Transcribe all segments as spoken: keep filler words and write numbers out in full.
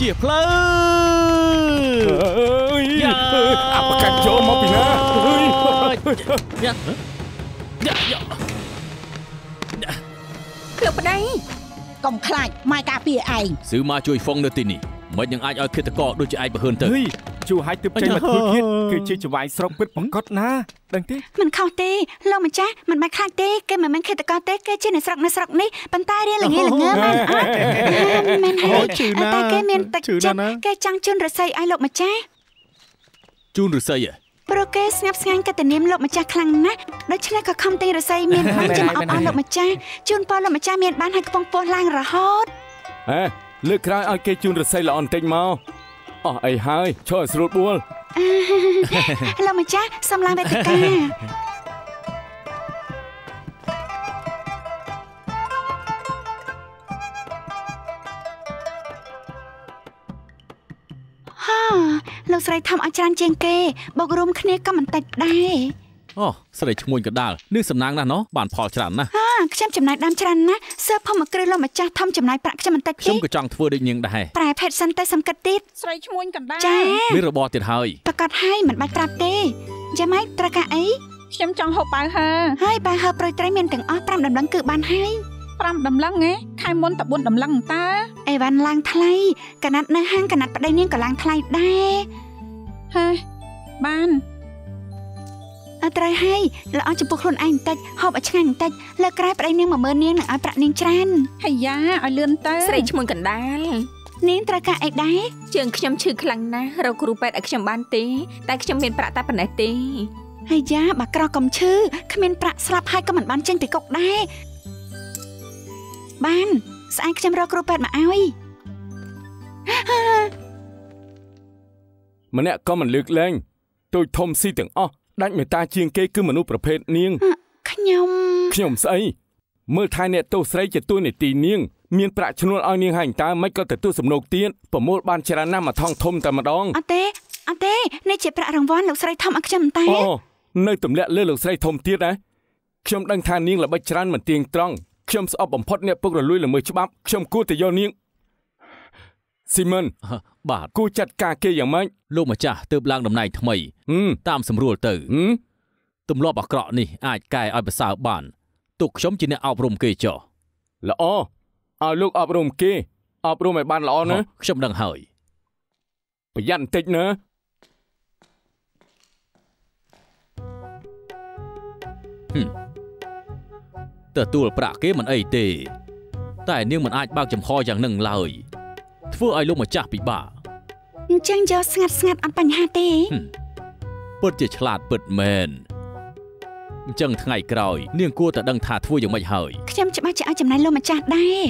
ជាផ្លូវអាប្រកាច់ចូលមកពីណាលោកប្តីកុំខ្លាចម៉ែការពារឯងស៊ឺមកជួយហ្វុងនៅទីនេះមិននឹងអាចឲ្យឃាតករដូចជាឯងបើហ៊ើនទៅជួឲ្យទើបចេញមកធ្វើឃាតគឺជាចវាយស្រុកពិតប្រកបណាដឹងទេមិនខុសទេលោកម្ចាស់មិនបាច់ខ្លាចទេគេមិនមែនឃាតករទេគេជាអ្នកស្រុកនៅស្រុកនេះប៉ុន្តែរៀនល្ងាល្ងើមែនអត់មែនហើយតែគេមានទឹកចិត្តគេចង់ជូនរស័យឲ្យលោកម្ចាស់ជូនរស័យព្រោះគេស្ងប់ស្ងាត់កតនាមលោកម្ចាស់ខ្លាំងណាស់ដូច្នេះក៏ខំទិញរស័យមានបានជាមកអបអរលោកម្ចាស់ជូនពរលោកម្ចាស់មានបានឲ្យខ្ពង់ពោះឡើងរហូតអេលើកក្រោយឲ្យគេជូនរស័យល្អបន្តិចមកអស់អីហើយឈរស្រួលបួលលោកម្ចាស់សូមឡើងវេទិកាហាលោកស្រីធំឲ្យច្រើនជាងគេបូករួមគ្នាក៏មិនតិចដែរអូស្រីឈ្មោះកដាលនឹងសំណាងណាស់ណោះបានផលច្រើនណាស់ហាខ្ញុំចំណាយដើមច្រើនណាស់សើភមគ្រឹះលោកម្ចាស់ធំចំណាយប្រាក់ខ្ញុំមិនតិចទេខ្ញុំក៏ចង់ធ្វើដូចនាងដែរប្រែភេទសិនតែសំកិតទៀតស្រីឈ្មោះកណ្ដាលមានរបរទៀតហើយប្រកាសហើយមិនបាច់ប្រាប់ទេចាំម៉េចត្រូវការអីខ្ញុំចង់ហូបបាវហើហើយបាវហើប្រួយត្រីមានទាំងអស់ប្រាំដំឡឹងគឺបានហើយប្រាំដំឡឹងហ៎ខែមុនតែបួនដំឡឹងតើអីវ៉ាន់ឡើងថ្លៃកណាត់នៅហាងកណាត់ប្តីនាងក៏ឡើងថ្លៃដែរហើយបានអត់ត្រូវហើយល្អចំពោះខ្លួនឯងបន្តិចហូបឲ្យឆ្ងាញ់បន្តិចលើក្រែប្តីនាងមួយម៉ឺននាងនឹងឲ្យប្រាក់នាងច្រើនហើយយ៉ាឲ្យលឿនទៅស្រីឈ្មោះកណ្ដាលនាងត្រូវការអីដែរជើងខ្ញុំឈឺខ្លាំងណាស់រកគ្រូពេទ្យឲ្យខ្ញុំបានទេតែខ្ញុំមានប្រាក់តែប៉ុណ្ណេះទេហើយយ៉ាបើក្រកុំឈឺគ្មានប្រាក់ស្លាប់ហើយក៏មិនបានចេញពីគុកដែរបានស្អែកខ្ញុំរកគ្រូពេទ្យមកឲ្យម្នាក់ក៏មិនលើកលែងទូចធំស៊ីទាំងអស់ដាច់មេតាជាងគេគឺមនុស្សប្រភេទនាងខ្ញុំខ្ញុំស្អីមើលថែអ្នកទោសស្រីជាទួនាទីនាងមានប្រាក់ឈ្នួលឲ្យនាងហើយតើមិនក៏ទទួលសំណូកទៀតប្រមូលបានច្រើនណាស់មកថងធំតែម្ដងអត់ទេអត់ទេនេះជាប្រាក់រង្វាន់លោកស្រីធំឲ្យខ្ញុំតែអូនៅទម្លាក់លើលោកស្រីធំទៀតណាខ្ញុំដឹងថានាងល្បិចច្រើនមិនទៀងត្រង់ខ្ញុំស្អប់បំផុតអ្នកពុករលួយល្មើសច្បាប់ខ្ញុំគួរតែយកនាងស៊ីមិនបាទគួរចាត់ការគេយ៉ាងម៉េចលោកម្ចាស់ទើបឡើងតំណែងថ្មីតាមសម្រួលទៅទម្លាប់អាក្រក់នេះអាចកែឲ្យប្រសើរបានទុកខ្ញុំជាអ្នកអប់រំគេចុះល្អឲ្យលោកអប់រំគេអប់រំឲ្យបានល្អណាខ្ញុំដឹងហើយប្រយ័ត្នបន្តិចណាទទួលប្រាក់គេមិនអីទេតែនាងមិនអាចបើកចំហយ៉ាងនឹងឡើយធ្វើឲ្យលោកម្ចាស់ពិបាកអញ្ចឹងយកស្ងាត់ស្ងាត់អត់បញ្ហាទេពិតជាឆ្លាតពិតមែនអញ្ចឹងថ្ងៃក្រោយនាងគួរតែដឹងថាធ្វើយ៉ាងម៉េចហើយខ្ញុំច្បាស់ជាឲ្យចំណាយលោកម្ចាស់ដែរ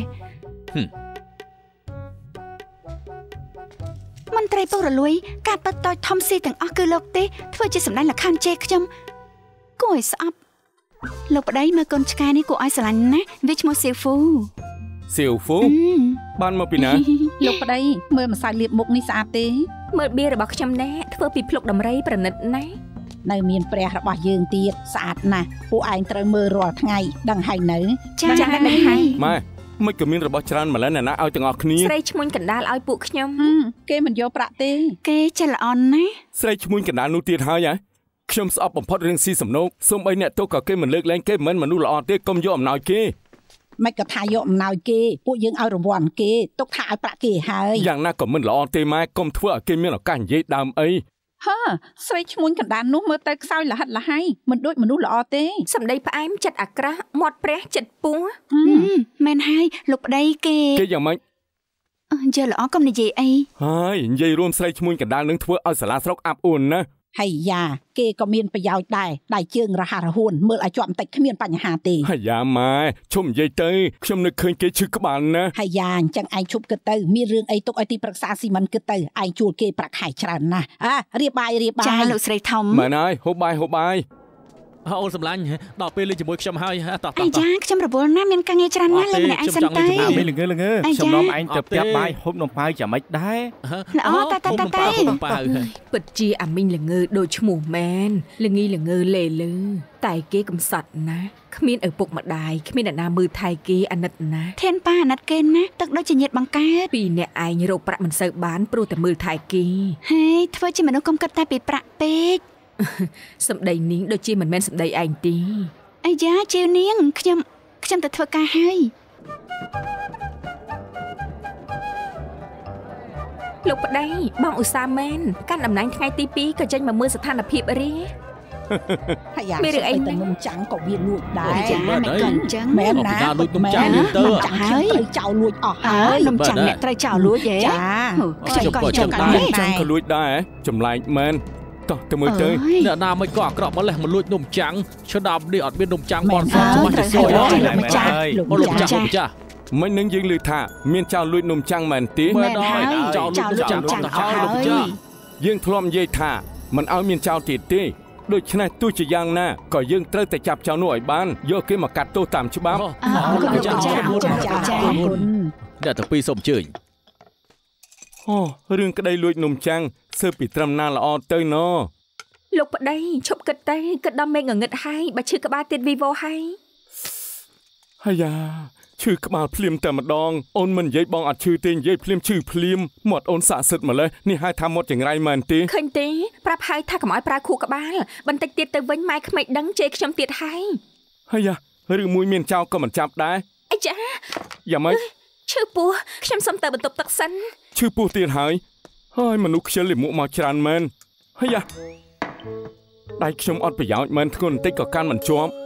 មន្ត្រីពុករលួយការប៉ັດតូចធំស៊ីទាំងអស់គឺលោកទេធ្វើជាសម្ដែងលក្ខខណ្ឌជេរខ្ញុំគួរឲ្យស្អប់លោកប្តីមើលកូនឆ្កែនេះគួរឲ្យស្រឡាញ់ណាស់វាឈ្មោះសៀវហ្វូសៀវហ្វូបានមកពីណាលោកប្តីមើលម្សៅលាបមុខនេះស្អាតទេមើលបៀរបស់ខ្ញុំណែធ្វើពីភ្លុកដំរីប្រណិតណាស់នៅមានព្រះរបស់យើងទៀតស្អាតណាស់ពួកឯងត្រូវមើលរាល់ថ្ងៃដឹងហើយនៅចា៎ដឹងហើយម៉ែមិនក៏មានរបស់ច្រើនម្ល៉េះណាស់ឲ្យទាំងអស់គ្នាស្រីឈ្មោះកណ្ដាលឲ្យពួកខ្ញុំគេមិនយកប្រាក់ទេគេចេះល្អណាស់ស្រីឈ្មោះកណ្ដាលនោះទៀតហើយហ៎ខ្ញុំស្អប់បំផុតរឿងស៊ីសំណូកសូម្បីអ្នកទោសក៏គេមិនលើកលែងគេមិនមនុស្សល្អទេកុំយកអំណោយគេមិនក៏ថាយកអំណោយគេពួកយើងឲ្យរង្វាន់គេទុកថាឲ្យប្រាក់គេហើយយ៉ាងណាក៏មិនល្អទេម៉ែកុំធ្វើឲ្យគេមានឱកាសនិយាយដើមអីហើស្រីឈ្មោះកណ្ដាលនោះមើលទៅខ្សោយលហិតលហៃមិនដូចមនុស្សល្អទេសម្ដីផ្អែមចិត្តអាក្រក់មាត់ព្រះចិត្តពោះមែនហើយលោកប្តីគេគេយ៉ាងម៉េចយល់ល្អកុំនិយាយអីហើយនិយាយរួមស្រីឈ្មោះកណ្ដាលនឹងធ្វើឲ្យសាលាស្រុកអាប់អួនណាហើយយ៉ាគេក៏មានប្រយោជន៍ដែរដៃជើងរហ័សរហួនមើលឲ្យជាប់បន្តិចគ្មានបញ្ហាទេហើយយ៉ាម៉ែឈុំនិយាយទៅខ្ញុំនឹកឃើញគេឈឺក្បាលណាហើយយ៉ាអញ្ចឹងឯងឈប់គិតទៅមានរឿងអីទុកឲ្យទីប្រឹក្សាស៊ីមិនគិតទៅឯងជួលគេប្រាក់ខែច្រើនណាស់អើរៀបបាយរៀបបាយចាលោកស្រីធំមែនហើយហូបបាយហូបបាយអូនសម្លាញ់ដល់ពេលលេងជាមួយខ្ញុំហើយតោះតោះអាយ៉ាខ្ញុំរវល់ណាស់មានការងារច្រើនណាស់លេងម្នាក់ឯងសិនទៅមានល្ងើល្ងើខ្ញុំនាំឯងទៅផ្ទះបាយហូបនំប៉ាវយ៉ាងម៉េចដែរល្អតាតាតាតាពិតជាអាមីងល្ងើដូចឈ្មោះមែនល្ងីល្ងើលេលើតែគេកំសត់ណាគ្មានឪពុកម្ដាយគ្មានអ្នកណាមើលថែគេអាណិតណាធានប៉ាអាណិតគេណាទឹកដូចជាញាតិបង្កើតពីអ្នកឯងរកប្រាក់មិនសូវបានព្រោះតែមើលថែគេហេធ្វើជាមនុស្សកុំគិតតែពីប្រាក់ពេកសម្ដីនាងដូចជាមិនមែនសម្ដីឯងទេអាយ៉ាជាវនាងខ្ញុំខ្ញុំទៅធ្វើការហើយលោកប្តីបងឧស្សាហ៍មែនកាន់តំណែងថ្ងៃទីពីរក៏ចេញមកមើលស្ថានភាពរៀហើយយ៉ាងមានរឿងអីទៅនំចាំងក៏វាលួចដែរចាមិនក៏អញ្ចឹងមែនណាលួចនំចាំងទៅហើយត្រូវចោលលួចអស់ហើយនំចាំងអ្នកត្រូវចោលលួចទេចាខ្ញុំក៏ចឹងដែរចាំងក៏លួចដែរចម្លែកមែនតោះទៅមើលទៅអ្នកណាមិនក៏អាក្រក់ម្លេះមកលួចនំចាំងឈើដើមនេះអត់មាននំចាំងបនសោះច្បាស់ជាសួយហើយលោកចាស់លោកចាស់លោកចាស់មិននឹងយើងឮថាមានចៅលួចនំចាំងមែនទេមែនហើយចៅលួចនំចាំងទៅហើយលោកចាស់យើងធ្លាប់និយាយថាមិនឲ្យមានចៅទៀតទេដូច្នេះទោះជាយ៉ាងណាក៏យើងត្រូវតែចាប់ចៅនោះឲ្យបានយកគេមកកាត់ទោសតាមច្បាប់លោកចាស់ចាស់ចាស់ចាស់អ្នកទាំងពីរសូមអញ្ជើញអូរឿងក្តីលួចនំចាំងសើពីត្រឹមណាល្អទៅណលោកប្តីឈប់គិតទៅគិតដល់មេងងឹតហើយបើឈឺក្បាលទៀតវីវ៉ូហើយអាយ៉ាឈឺក្បាលភ្លាមតែម្ដងអូនមិននិយាយបងអត់ឈឺទេនិយាយភ្លាមឈឺភ្លាមមាត់អូនសាក់សិតម្លេះនេះហៅថាមាត់ចង្រៃមែនទេឃើញទេប្រាប់ហើយថាកុំឲ្យប្រើខួរក្បាលបន្តិចទៀតទៅវិញម៉ែក្មេកដឹងជេរខ្ញុំទៀតហើយអាយ៉ារឿងមួយមានចៅក៏មិនចាប់ដែរអាចាយ៉ាងម៉េចឈឺពោះខ្ញុំសុំទៅបន្ទប់ទឹកសិនឈឺពោះទៀតហើយហើយមនុស្សខ្ជិលលាមកមកច្រើនមែនអាយ៉ាដៃខ្ញុំអត់ប្រយោជន៍មែនធ្ងន់បន្តិចក៏កាន់មិនជាប់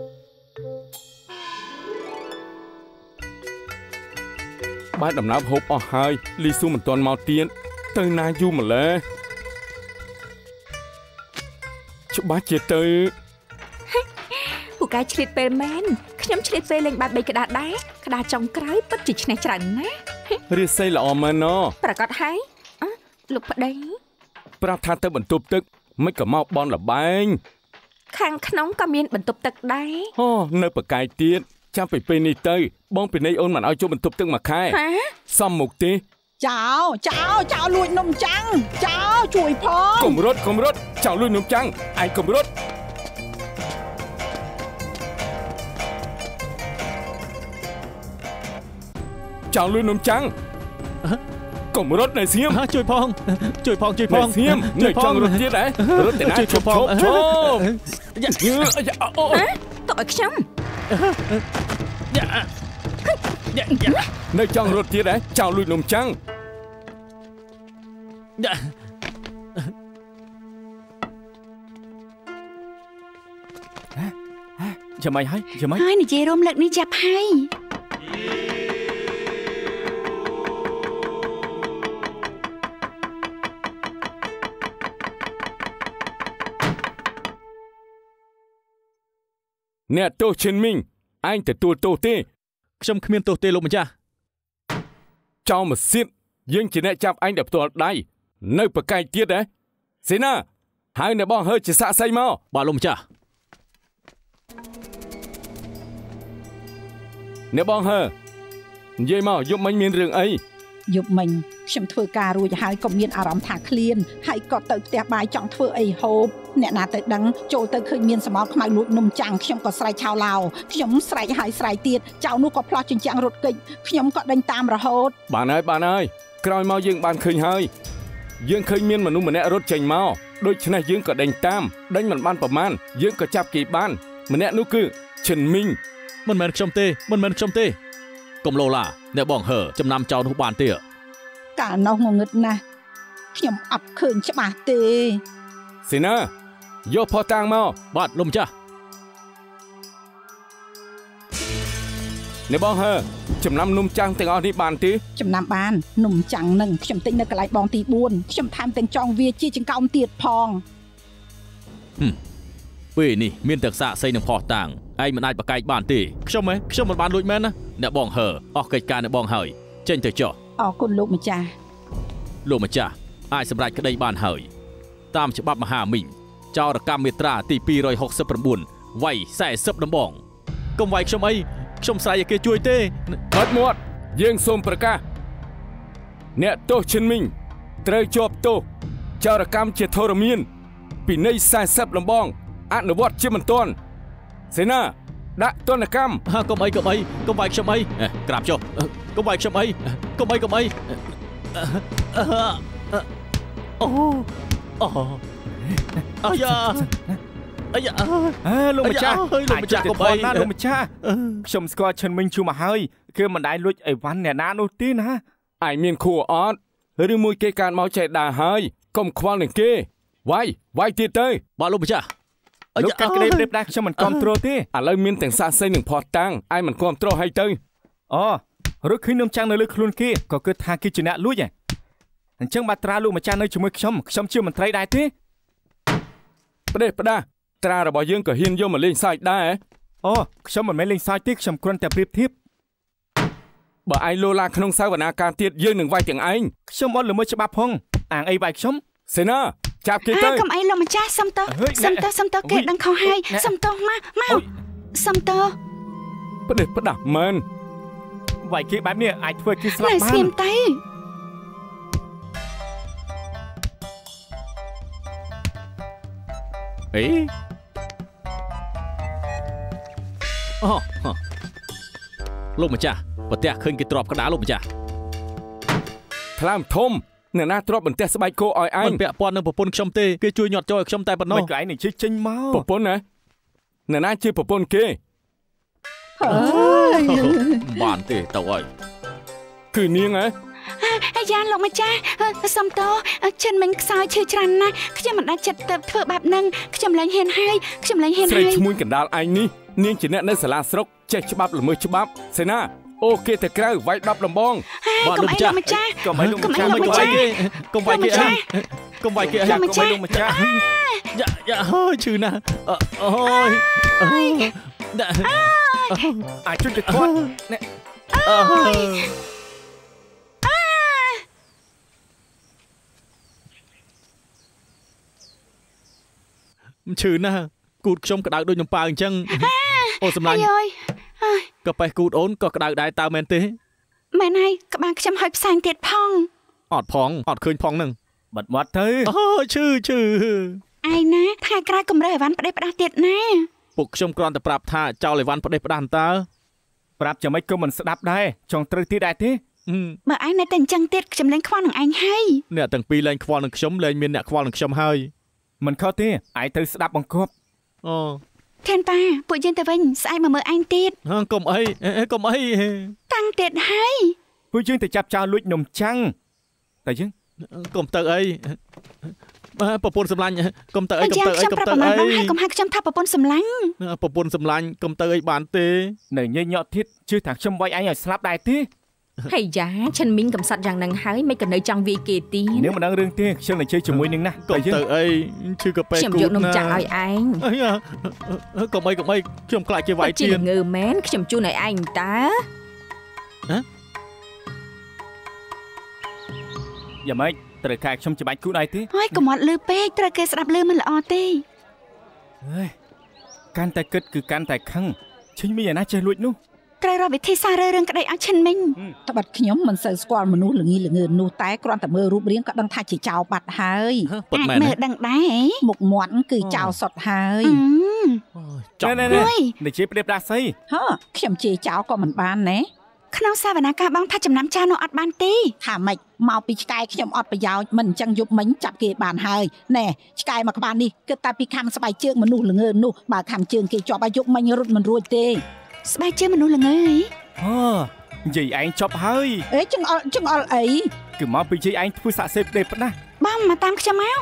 បាយដំណើបហូបអស់ហើយលីស៊ូមិនទាន់មកទៀតទៅណាយូរម្ល៉េះច្បាស់ជាទៅពូកែឆ្លៀតពេលមែនខ្ញុំឆ្លៀតពេលលេងបាត់បីក្តារដែរក្តារចុងក្រោយពិតជាឆ្នេះច្រើនណាស់រាសីល្អមែនណ៎ប្រកាសហើយលោកប្តីប្រាប់ថាទៅបន្ទប់ទឹកមិនក៏មកបនលបែងខាងក្នុងក៏មានបន្ទប់ទឹកដែរអូនៅបកាយទៀតចាំពីពេលនេះទៅបងពីនៃអូនមិនឲ្យចូលបន្ទប់ទឹកមួយខែសំមុខទេចៅចៅចៅលួចនំចាំងចៅជួយផងកុំរត់កុំរត់ចៅលួចនំចាំងឯងកុំរត់ចៅលួចនំចាំងកុំរត់ណែសៀមជួយផងជួយផងជួយផងសៀមនៅចង់រត់ទៀតហ៎រត់តែណាឈប់ឈប់ឈប់តើឲ្យខ្ញុំនៅចង់រត់ទៀតហ៎ចៅលួចនំចាំងចាំមិនហើយចាំមិនហើយនិយាយរួមលើកនេះចាប់ហើយអ្នកទោសឈិនមីងអញទទួលទោសទេខ្ញុំគ្មានទោសទេលោកម្ចាស់ចោលមកសៀតយើងជាអ្នកចាប់អញដោយផ្ទាល់ដៃនៅប្រកែកទៀតហ៎សេណាហើយអ្នកបងហើជាសាក់សីមកបាទលោកម្ចាស់អ្នកបងហើនិយាយមកយប់មិញមានរឿងអីយប់មិញខ្ញុំធ្វើការរួចហើយក៏មានអារម្មណ៍ថាឃ្លានហើយក៏ទៅផ្ទះបាយចង់ធ្វើអីហូបអ្នកណាទៅដឹងចូលទៅឃើញមានសម្ោតខ្មៅលួចនំចាំងខ្ញុំក៏ស្រែកឆោឡោខ្ញុំស្រែកហើយស្រែកទៀតចៅនោះក៏ផ្លោះជញ្ជាំងរត់គេចខ្ញុំក៏ដេញតាមរហូតបានហើយបានហើយក្រោយមកយើងបានឃើញហើយយើងឃើញមានមនុស្សម្នាក់រត់ចេញមកដូច្នេះយើងក៏ដេញតាមដេញមិនបានប្រមាណយើងក៏ចាប់គេបានម្នាក់នោះគឺឈិនមីងមិនមែនខ្ញុំទេមិនមែនខ្ញុំទេកុំលោឡាអ្នកបងហើចំណាំចោលនោះបានទេកាលនោះងងឹតណាស់ខ្ញុំអត់ឃើញច្បាស់ទេសេណាយកផោះតាំងមកបាទលោកម្ចាស់អ្នកបងហើចំណាំនំចាំងទាំងអស់នេះបានទេចំណាំបាននំចាំងនឹងខ្ញុំទិញនៅកន្លែងបងទីបួនខ្ញុំថែមទាំងចង់វាជាចង្កោមទៀតផងពេលនេះមានទឹកសាកសីនឹងផោះតាំងឯងមិនអាចបកែកបានទេខ្ញុំហ៎ខ្ញុំមិនបានលួចមែនណាអ្នកបងហើអស់កិច្ចការអ្នកបងហើយចេញទៅចុះអរគុណលោកម្ចាស់លោកម្ចាស់អាចសម្រេចក្តីបានហើយតាមច្បាប់មហាមីងចោរកម្មមាត្រាទីពីររយហុកសិប៩វ័យសែសិបដំបងកុំវាយខ្ញុំអីខ្ញុំស្រែកឲ្យគេជួយទេបាត់មាត់យើងសូមប្រកាសអ្នកទោសឈិនមីងត្រូវជាប់ទោសចោរកម្មជាធរមានពីនៃសែសិបដំបងអនុវត្តជាមិនទាន់សេនាដាក់ទណ្ឌកម្មកុំអីកុំអីកុំវាយខ្ញុំអីក្រាបចុះកុំវាយខ្ញុំអីកុំអីកុំអីអូអូអាយ៉ាអាយ៉ាអើលោកម្ចាស់លោកម្ចាស់កុំអីណាលោកម្ចាស់ខ្ញុំស្គាល់ឈិនមិញជួមកហើយគឺមិនដែលលួចអីវ៉ាន់អ្នកណានោះទេណាឯងមានខួរអត់ឬមួយគេកានមកចែកដើរហើយកុំខ្វល់នឹងគេវាយវាយទៀតទៅបាទលោកម្ចាស់លោកកាត់ក្តីព្រៀបដែរខ្ញុំមិនគ្រប់គ្រងទេឥឡូវមានទាំងសាស័យនិងផោះតាំងឯងមិនគ្រប់គ្រងឲ្យទៅអូរត់ឃើញនំចាំងនៅលើខ្លួនគេក៏គិតថាគេជាអ្នកលួចហ៎អញ្ចឹងបាត្រាលោកម្ចាស់នៅជាមួយខ្ញុំខ្ញុំជាមន្ត្រីដែរទេប្រទេសផ្ដាត្រារបស់យើងក៏ហ៊ានយកមកលេងសើចដែរអូខ្ញុំមិនមែនលេងសើចទេខ្ញុំគ្រាន់តែប្រៀបធៀបបើឯងលោឡាក្នុងសាវនាការទៀតយើងនឹងវាយទាំងឯងខ្ញុំអត់ល្មើសច្បាប់ផងអាងអីវាយខ្ញុំសេនាចាប់គេទៅកុំអីលោកម្ចាស់សុំតោសុំតោសុំតោគេដឹងខុសហើយសុំតោមកមកសុំតោប្រទេសផ្ដាមែនវាយគេបែបនេះអាចធ្វើគេស្លាប់បានស្ងៀមទៅអេអូលោកម្ចាស់ប្រទះឃើញគេទ្របក្តារលោកម្ចាស់ថ្លើមធំអ្នកណាទ្របបន្ទះស្បែកគោឲ្យឯងមិនពាក់ព័ន្ធនឹងប្រពន្ធខ្ញុំទេគេជួយញាត់ចូលឲ្យខ្ញុំតែប៉ុណ្ណោះមិនឯងនឹងជិះចេញមកប្រពន្ធណាអ្នកណាជាប្រពន្ធគេអើយបានទេទៅហើយគឺនាងហ៎អាយ៉ាលោកម្ចាស់សុំតោចិនមិញខ្សោយឈឺច្រើនណាស់ខ្ញុំមិនដាច់ចិត្តទៅធ្វើបែបហ្នឹងខ្ញុំលែងហ៊ានហើយខ្ញុំលែងហ៊ានហើយស្រីឈ្មួញកណ្ដាលឯងនេះនាងជាអ្នកនៅសាលាស្រុកចេះច្បាប់ល្មើសច្បាប់សេនាអូគេទៅក្រៅវាយដប់ដំបងបាទលោកម្ចាស់កុំឲ្យលោកម្ចាស់មិនវាយគេកុំវាយគេអីកុំវាយគេអីកុំឲ្យលោកម្ចាស់យ៉ាយ៉ាហើយឈឺណាស់អូយអាចជួយទៅគាត់អូយឈឺណាស់គូតខ្ញុំក្តៅដូចនំប៉ាវអញ្ចឹងអូសម្លាញ់ក៏ប៉េះគូតអូនក៏ក្តៅដែរតើមែនទេមែនហើយក្បាលខ្ញុំហើយផ្សែងទៀតផងអត់ផងអត់ឃើញផងនឹងបាត់មាត់ទៅអូឈឺឈឺឯណាថ្ងៃក្រោយកម្រើអីវ៉ាន់ផ្ដេសផ្ដាស់ទៀតណាពួកខ្ញុំគ្រាន់តែប្រាប់ថាចោលអីវ៉ាន់ផ្ដេសផ្ដាស់តើប្រាប់យ៉ាងម៉េចក៏មិនស្ដាប់ដែរចង់ត្រូវទៀតដែរទេបើឯងនៅតែអញ្ចឹងទៀតខ្ញុំលែងខ្វល់នឹងឯងហើយអ្នកទាំងពីរលែងខ្វល់នឹងខ្ញុំលែងមានអ្នកខ្វល់នឹងខ្ញុំហើយមិនខុសទេឯងត្រូវស្ដាប់បង្គាប់អូថែនប៉ាពួកយើងទៅវិញស្អែកមកមើលឯងទៀតកុំអីកុំអីតាំងទៀតហើយពួកយើងទៅចាប់ចោលលួចនំចាំងតែយើងកុំទៅអីប្រពន្ធសម្លាញ់កុំទៅអីកុំទៅអីកុំទៅអីហើយកុំហៅខ្ញុំថាប្រពន្ធសម្លាញ់ប្រពន្ធសម្លាញ់កុំទៅអីបានទេនៅញញក់ទៀតជឿថាខ្ញុំវាយឯងឲ្យស្លាប់ដែរទេហើយយ៉ាឈិនមីងកំសត់យ៉ាងហ្នឹងហើយមិនក៏នៅចង់វាយគេទៀតនាងមិនដឹងរឿងទេខ្ញុំនឹងជិះជាមួយនឹងណាកុំទៅអីឈឺកាប៉េគូខ្ញុំយកនំចាក់ឲ្យឯងអីកុំអីកុំអីខ្ញុំខ្លាចគេវាយទៀតងើមែនខ្ញុំជូនឲ្យឯងតើហ៎យ៉ាងម៉េចត្រូវខែខ្ញុំច្បាច់គូដៃទេហើយកុំអត់លឺពេកត្រូវគេស្ដាប់លឺមិនល្អទេហេកាន់តែគិតគឺកាន់តែខឹងឈិញមានអាណាចេះលួចនោះត្រូវរកវិធីសាររើរឿងក្តីឲ្យឈិនមិញត្បិតខ្ញុំមិនសូវស្គាល់មនុស្សល្ងីល្ងឿននោះតែគ្រាន់តែមើលរូបរាងក៏ដឹងថាជាចៅបាត់ហើយអាចមើលដឹងដែរមុខមាត់គឺចៅសុតហើយចាំនេះនេះជាប្រៀបដាសីហ៎ខ្ញុំជាចៅក៏មិនបានណាក្នុងសាវនាការបងថាចំណាំចានោះអត់បានទេថាម៉េចមកពីឆ្កែខ្ញុំអត់ប្រយោជន៍មិនអញ្ចឹងយប់មិញចាប់គេបានហើយណែឆ្កែមកក្បាលនេះគិតតែពីខំស្បែកជើងមនុស្សល្ងើនោះបើខំជើងគេជាប់ឲ្យយប់មិញរត់មិនរួចទេស្បែកជើងមនុស្សល្ងើហ៎អូនិយាយឯងចប់ហើយអេចង្អុលចង្អុលអីគឺមកពីជ័យឯងធ្វើសាក់សេពទេផ្ដាស់បងមកតាមខ្ញុំមក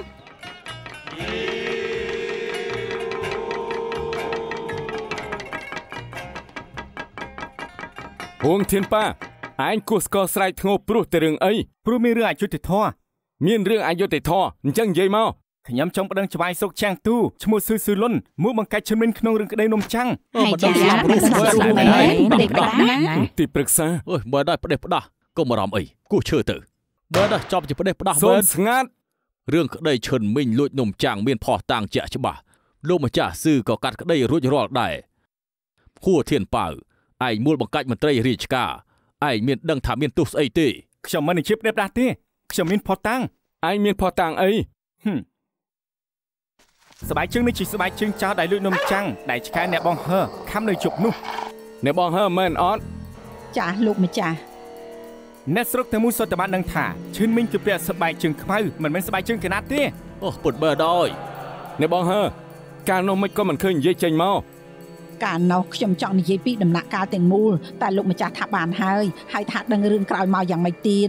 ហួងធានប៉ាឯងគួរស្គាល់ស្រែកធ្ងោព្រោះតែរឿងអីព្រោះមានរឿងអយុត្តិធម៌មានរឿងអយុត្តិធម៌អញ្ចឹងនិយាយមកខ្ញុំចង់ប្តឹងច្បាយសុកចាំងទូឈ្មោះស៊ឺស៊ឺលុនមួយបង្កាច់ឈិនមិញក្នុងរឿងក្តីនំចាំងមិនដឹងស្លាប់រូបទីប្រឹក្សាអូយបើដល់ផ្ដេសផ្ដាស់កុំអារម្មណ៍អីគោះឈើទៅបើដល់ចប់ជាផ្ដេសផ្ដាស់បើស្ងាត់រឿងក្តីឈិនមិញលួចនំចាំងមានផោះតាំងជាក់ច្បាស់លោកម្ចាស់ស៊ឺក៏កាត់ក្តីរួចរាល់ដែរហួរធានប៉ៅឯងមូលបង្កាច់មន្ត្រីរាជការឯងមានដឹងថាមានទោសស្អីទេខ្ញុំមិនជាផ្ដេសផ្ដាស់ទេខ្ញុំមានផោះតាំងឯងមានផោះតាំងអីហឹមสบายជើងនេះជាស្បែកជើងចោលដែលលួចនំចាំងដែលឆ្កែអ្នកបងហើខំនៅជប់នោះអ្នកបងហើមែនអត់ចាស់លោកម្ចាស់អ្នកស្រុកទាំងមូលសុទ្ធតែបានដឹងថាឈឿនមីងគឺពាក់ស្បែកជើងខ្មៅមិនមែនស្បែកជើងកណាត់ទេអូពុតបើដោយអ្នកបងហើកាលនោះមិនក៏មិនឃើញនិយាយចេញមកកាលនោះខ្ញុំចង់និយាយពីដំណាក់កាលទាំងមូលតែលោកម្ចាស់ថាបានហើយហើយថាដឹងរឿងក្រោយមកយ៉ាងម៉េចទៀត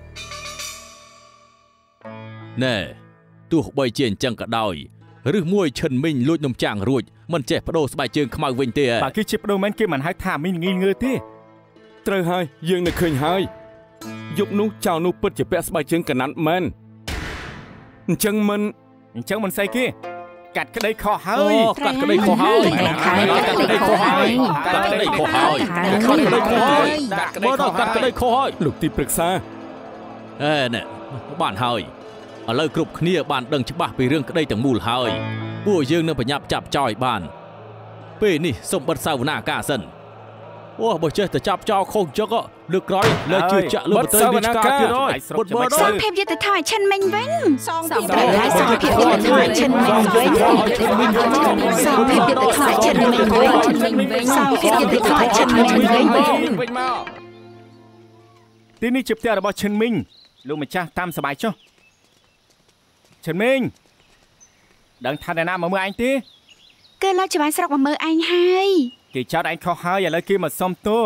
ណែទោះបីជាអញ្ចឹងក៏ដោយឬមួយឈិនមីងលួចនំចាំងរួចមិនចេះបដូរស្បែកជើងខ្មៅវិញទេបើគេជាបដូរមែនគេមិនហៅថាមីងងាយងើទេត្រូវហើយយើងនឹកឃើញហើយយប់នោះចៅនោះពិតជាពាក់ស្បែកជើងកណាត់មែនអញ្ចឹងមិនអញ្ចឹងមិនស្អីគេកាត់ក្តីខុសហើយកាត់ក្តីខុសហើយកាត់ក្តីខុសហើយកាត់ក្តីខុសហើយកាត់ក្តីខុសហើយកាត់ក្តីខុសហើយកាត់ក្តីខុសហើយលោកទីប្រឹក្សាអេណែបានហើយឥឡូវគ្រប់គ្នាបានដឹងច្បាស់ពីរឿងក្តីទាំងមូលហើយពួកយើងនឹងបញ្ញាប់ចាប់ចោលឲ្យបានពេលនេះសូមបិទសាវនាការសិនអូបើចេះតែចាប់ចោលខុសចឹកលើកក្រោយលើជឿជាក់លើប្រទេសនេះឆ្កាទៀតហើយពុតបើសងភាពយុត្តិធម៌ឈិនមិញវិញសងភាពសងភាពយុត្តិធម៌ឈិនមិញវិញសងភាពយុត្តិធម៌ឈិនមិញវិញសងភាពយុត្តិធម៌ឈិនមិញវិញវិញមកទីនេះជាផ្ទះរបស់ឈិនមីងលោកម្ចាស់តាមសบายចុះឈិនមីងដឹងថាអ្នកណាមកមើលឯងទេគឺលោកច្បាយស្រុកមកមើលឯងហើយគេចោទឯងខុសហើយឥឡូវគេមកសុំទោស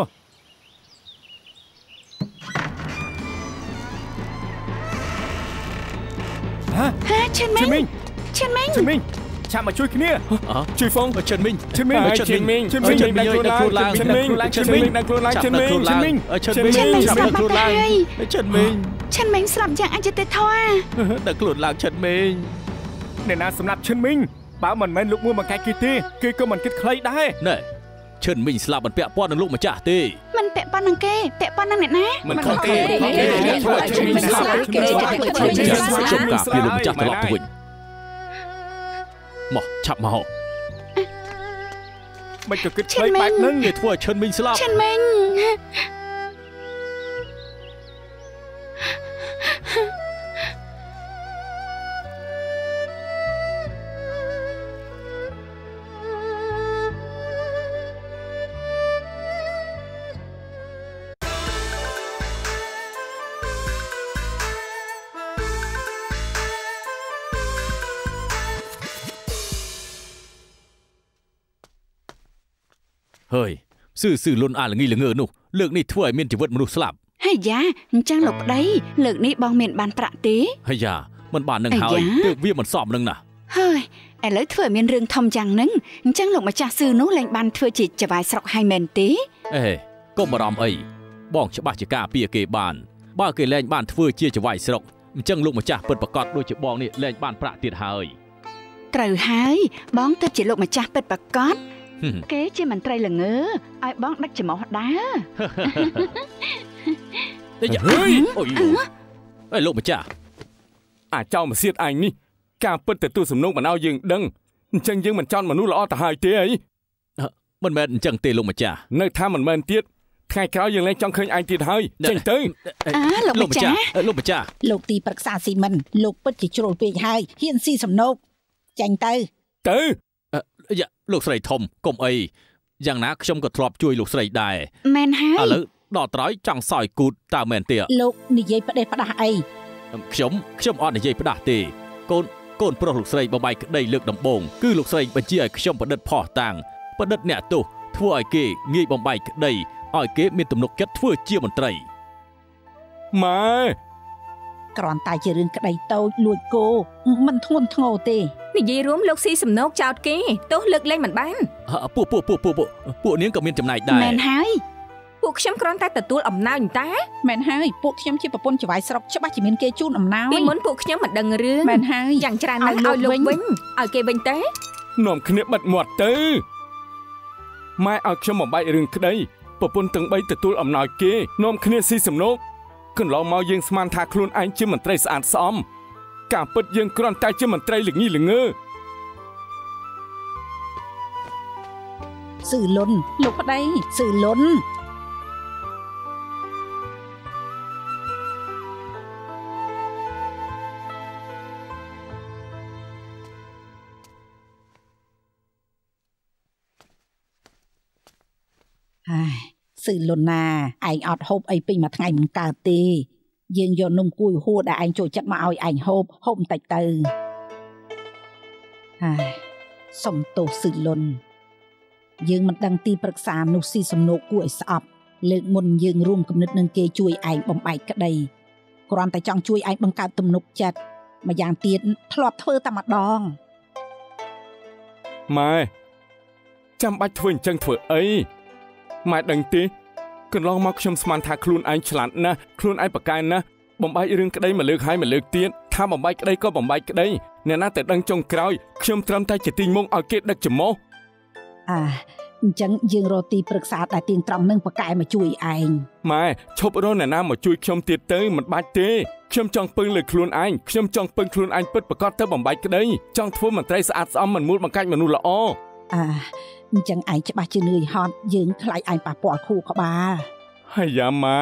ហាឈិនមីងឈិនមីងឈិនមីងឆាប់មកជួយគ្នាជួយហ្វុងឈិនមីងឈិនមីងឈិនមីងឈិនមីងឈិនមីងដាក់ខ្លួនឡើងឈិនមីងឈិនមីងដាក់ខ្លួនឡើងឈិនមីងឈិនមីងឈិនមីងចាប់ដាក់ខ្លួនឡើងឈិនមីងឈិនមីងស្លាប់យ៉ាងអយុត្តិធម៌ដាក់ខ្លួនឡើងឈិនមីងអ្នកណាសម្រាប់ឈិនមីងបើមិនមែនលោកមួយមកកាច់គេទេគេក៏មិនគិតខ្លីដែរណែឈិនមីងស្លាប់មិនពាក់ព័ន្ធនឹងលោកម្ចាស់ទេមិនពាក់ព័ន្ធនឹងគេពាក់ព័ន្ធនឹងអ្នកណាមិនខុសទេធ្វើឈិនមីងស្លាប់គេជុំការពីលោកម្ចាស់ត្រឡប់ទៅវិញមកឆាប់មកមិនក៏គិតខ្លីបែបហ្នឹងគេធ្វើឲ្យឈិនមីងស្លាប់ឈិនមីងហើយស៊ឺស៊ឺលុនអាល្ងីល្ងើនោះលើកនេះធ្វើឲ្យមានជីវិតមនុស្សស្លាប់ហើយយ៉ាអញ្ចឹងលោកប្តីលើកនេះបងមានបានប្រាក់ទេហើយយ៉ាមិនបាននឹងហើយទើបវាមិនសមនឹងណាហើយឥឡូវធ្វើឲ្យមានរឿងធំយ៉ាងហ្នឹងអញ្ចឹងលោកម្ចាស់ស៊ឺនោះលែងបានធ្វើជាចវាយស្រុកហើយមែនទេអេកុំបារម្ភអីបងច្បាស់ជាការពារគេបានបើគេលែងបានធ្វើជាចវាយស្រុកអញ្ចឹងលោកម្ចាស់ពិតប្រកបដូចជាបងនេះលែងបានប្រាក់ទៀតហើយត្រូវហើយបងទៅជាលោកម្ចាស់ពិតប្រកបគេជាមន្ត្រីល្ងើឲ្យបងដឹកចំោះដើរតែយ៉ាអើយអូយអេលោកម្ចាស់អាចោមសៀតឯងនេះការពិតទៅទូសំណងបណ្ដោយយើងដឹងអញ្ចឹងយើងមិនចង់មនុស្សល្អទៅហើយទេអីមិនមែនអញ្ចឹងទេលោកម្ចាស់នៅថាមិនមែនទៀតថ្ងៃក្រោយយើងលែងចង់ឃើញឯងទៀតហើយចេញទៅអើលោកម្ចាស់លោកម្ចាស់លោកទីប្រឹក្សាស៊ីមិនលោកពិតជាជ្រុលពេកហើយហ៊ានស៊ីសំណោកចាញ់ទៅទៅយ៉ាលោកស្រីធំកុំអីយ៉ាងណាខ្ញុំក៏ធ្លាប់ជួយលោកស្រីដែរមែនហើយឥឡូវដល់ត្រៃចង់សោយគូតតើមែនទេលោកនិយាយផ្ដេសផ្ដាស់អីខ្ញុំខ្ញុំអត់និយាយផ្ដាស់ទេកូនកូនប្រុសលោកស្រីបបាយក្តីលើកដំបូងគឺលោកស្រីបញ្ជាឲ្យខ្ញុំប្រឌិតផោះតាំងប្រឌិតអ្នកទោសធ្វើឲ្យគេងាយបំបាយក្តីឲ្យគេមានទំនុកចិត្តធ្វើជាមន្ត្រីម៉ែគ្រាន់តែជារឿងក្តីតូចលួចគោមិនធ្ងន់ធ្ងរទេនិយាយរួមលោកស៊ីសំណោកចោតគេទោះលើកលែងមិនបានពួកពួកពួកពួកពួកនាងក៏មានចំណែកដែរមែនហើយពួកខ្ញុំគ្រាន់តែទទួលអំណោយតាមែនហើយពួកខ្ញុំជាប្រពន្ធចវាយស្រុកច្បាស់ជាមានគេជូនអំណោយពីមុនពួកខ្ញុំមិនដឹងរឿងមែនហើយយ៉ាងច្រើនណាស់ឲ្យលោកវិញឲ្យគេវិញទេនាំគ្នាបិទមាត់ទៅម៉ែឲ្យខ្ញុំបំបែករឿងក្តីប្រពន្ធទាំងបីទទួលអំណោយគេនាំគ្នាស៊ីសំណោកកន្លងមកយើងស្មានថាខ្លួនឯងជាមន្ត្រីស្អាតស្អំការពិតយើងគ្រាន់តែជាមន្ត្រីល្ងីល្ងើស៊ឺលុនលោកប្តីស៊ឺលុនสื่อลนนาไอ้อดฮบไอ้ปีมาไงมันกาตียืงโยนนมกุยหัวได้ไอ้โจจัดมาเอาไอ้ฮบฮบแต่เตอสมโตสื่อลนยืงมันดังตีปรึกษานุสีสมโนกุยสอบเลิกมุนยืงร่วมกำนึกนึงเกช่วยไอ้บ่มใบกระไดกรอนแต่จังช่วยไอ้บังการตุ่มนุกจัดมาอย่างเตียนทลอดเธอตามาดองไม่จำบัดทวนจังเถอะเอ้ยไม่ดังตีก็ลองมาชมสมานทาครูนไอฉลาดนะครูนไอปากกานะบ่มใบเรื่องกระไดมาเลือกให้มาเลือกเตียนถ้าบ่มใบกระไดก็บ่มใบกระไดเนี่ยน่าแต่ดังจงกรอยชมตรำใจจะติงมงเอาเกตดักจมออ่าจังยืงโรตีปรึกษาแต่ติงตรำนึ่งปากกามาช่วยไอ้ไม่ชอบร้อนน่ะนะมาช่วยชมเตียนเตยมันบาดเตะชมจองปึงเลยครูนไอชมจองปึงครูนไอปิดประกอบเตอบ่มใบกระไดจองทั่วมันไตรสะอาดซ้อมมันมูดมันใกล้มันนูละอ้ออ่าจังไอจะบาดจะเหนื่อยฮอดยืงคลายไอป่าปอดคู่เขาบ้าให้ยามา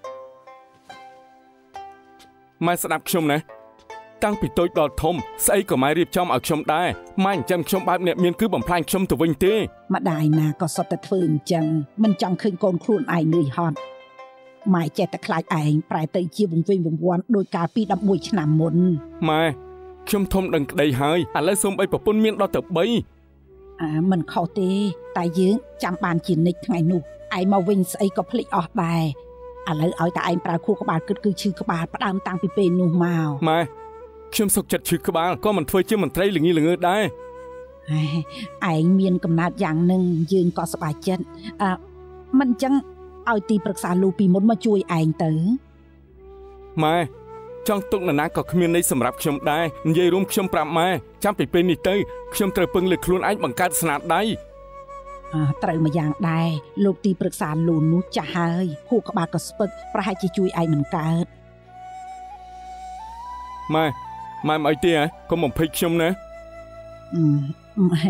ไม่สนับชมนะตั้งปิดโต๊ะดอดทมใส่ก็ไม่รีบชมเอาชมได้ไม่จำชมแบบเนี่ยมีนคือบ่มพลายชมตัววิ่งตีมาได้นาก็สดแต่ฝืนจังมันจังคืนโกนครูนไอเหนื่อยฮอดไม่เจตคลายไอปลายเตยเชียววงวิ่งวงวนโดยการปีดับมวยชนะมนไม่ชมทมดังได้หายอะไรสมไอปะปนเมียนดอดเตบใบอ่ามันเข้าเตะแต่ยืงจำปานจีนนิดไงหนูไอมาวิ่งไอก็พลิกออกได้อะไรเอาแต่ไอปลาคู่กบาลก็คือชื่อกบาลประดามตังปีเป็นนูมาไม่เชื่อมสกจัดชื่อกบาลก็มันถ้วยเชื่อมันไตรหรืองี้หรือเงือได้ไอเมียนกำนัดอย่างหนึ่งยืนก็สบายเจ็ดอ่ามันจังเอาตีปรึกษาลูปีมดมาช่วยไอเต๋อไม่จ้องตุกนานาก็ขมิ้นในสำหรับชมได้ยัยรวมชมปรับมาจำไปเป็นนี่เตยชมเตยเปิงเลยครูนไอบังการสนัดได้ไตรมาอย่างใดลูกตีปรึกษาลูนุจะหายคู่กบาลก็สปึกประหายจะช่วยไอเหมือนกันไม่ไม่ไม่เตี้ยก็หม่อมพิกชมนะอืมไม่